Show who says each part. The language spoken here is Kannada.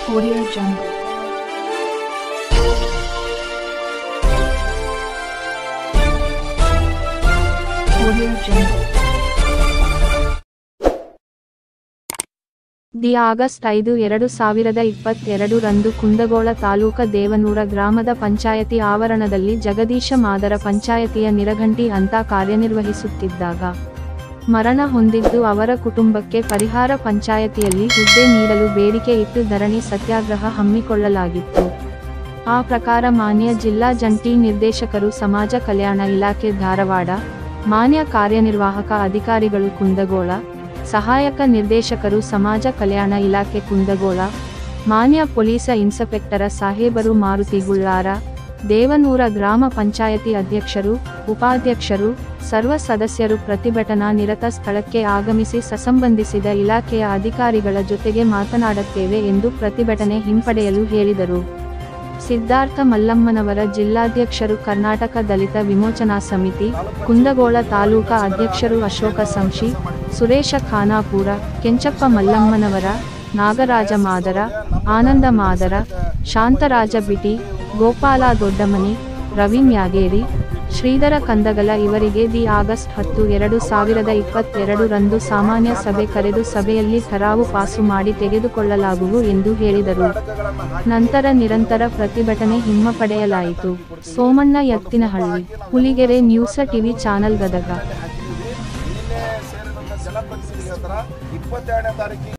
Speaker 1: Audio Jungle. Audio Jungle.
Speaker 2: August 5, 2022 ರಂದು ಕುಂದಗೋಳ ತಾಲೂಕ ದೇವನೂರ ಗ್ರಾಮದ ಪಂಚಾಯತಿ ಆವರಣದಲ್ಲಿ ಜಗದೀಶ ಮಾದರ ಪಂಚಾಯತಿಯ ನಿರಘಂಟಿ ಅಂತ ಕಾರ್ಯನಿರ್ವಹಿಸುತ್ತಿದ್ದಾಗ ಮರಣ ಹೊಂದಿದ್ದು ಅವರ ಕುಟುಂಬಕ್ಕೆ ಪರಿಹಾರ ಪಂಚಾಯತಿಯಲ್ಲಿ ಹುದ್ದೆ ನೀಡಲು ಬೇಡಿಕೆ ಇಟ್ಟು ಧರಣಿ ಸತ್ಯಾಗ್ರಹ ಹಮ್ಮಿಕೊಳ್ಳಲಾಗಿತ್ತು. ಆ ಪ್ರಕಾರ ಮಾನ್ಯ ಜಿಲ್ಲಾ ಜಂಟಿ ನಿರ್ದೇಶಕರು ಸಮಾಜ ಕಲ್ಯಾಣ ಇಲಾಖೆ ಧಾರವಾಡ, ಮಾನ್ಯ ಕಾರ್ಯನಿರ್ವಾಹಕ ಅಧಿಕಾರಿಗಳು ಕುಂದಗೋಳ, ಸಹಾಯಕ ನಿರ್ದೇಶಕರು ಸಮಾಜ ಕಲ್ಯಾಣ ಇಲಾಖೆ ಕುಂದಗೋಳ, ಮಾನ್ಯ ಪೊಲೀಸ ಇನ್ಸ್ಪೆಕ್ಟರ ಸಾಹೇಬರು ಮಾರುತಿ ಗುಳ್ಳಾರ, ದೇವನೂರ ಗ್ರಾಮ ಪಂಚಾಯತಿ ಅಧ್ಯಕ್ಷರು, ಉಪಾಧ್ಯಕ್ಷರು, ಸರ್ವ ಸದಸ್ಯರು ಪ್ರತಿಭಟನಾ ನಿರತ ಸ್ಥಳಕ್ಕೆ ಆಗಮಿಸಿ ಸಂಬಂಧಿಸಿದ ಇಲಾಖೆಯ ಅಧಿಕಾರಿಗಳ ಜೊತೆಗೆ ಮಾತನಾಡುತ್ತೇವೆ ಎಂದು ಪ್ರತಿಭಟನೆ ಹಿಂಪಡೆಯಲು ಹೇಳಿದರು. ಸಿದ್ಧಾರ್ಥ ಮಲ್ಲಮ್ಮನವರ ಜಿಲ್ಲಾಧ್ಯಕ್ಷರು, ಕರ್ನಾಟಕ ದಲಿತ ವಿಮೋಚನಾ ಸಮಿತಿ, ಕುಂದಗೋಳ ತಾಲೂಕಾ ಅಧ್ಯಕ್ಷರು ಅಶೋಕ ಸಂಶಿ, ಸುರೇಶ ಖಾನಾಪುರ, ಕೆಂಚಪ್ಪ ಮಲ್ಲಮ್ಮನವರ, ನಾಗರಾಜ ಮಾದರ, ಆನಂದ ಮಾದರ, ಶಾಂತರಾಜ ಬಿಟಿ, ಗೋಪಾಲ ದೊಡ್ಡಮನಿ, ರವಿ ಮ್ಯಾಗೇರಿ, ಶ್ರೀಧರ ಕಂದಗಲ ಇವರಿಗೆ ಆಗಸ್ಟ್ 10, 2022 ರಂದು ಸಾಮಾನ್ಯ ಸಭೆ ಕರೆದು ಸಭೆಯಲ್ಲಿ ಠರಾವು ಪಾಸು ಮಾಡಿ ತೆಗೆದುಕೊಳ್ಳಲಾಗುವುದು ಎಂದು ಹೇಳಿದರು. ನಂತರ ನಿರಂತರ ಪ್ರತಿಭಟನೆ ಹಿಂಪಡೆಯಲಾಯಿತು. Somanna Yattinahalli, Huligere news TV channel Gadag.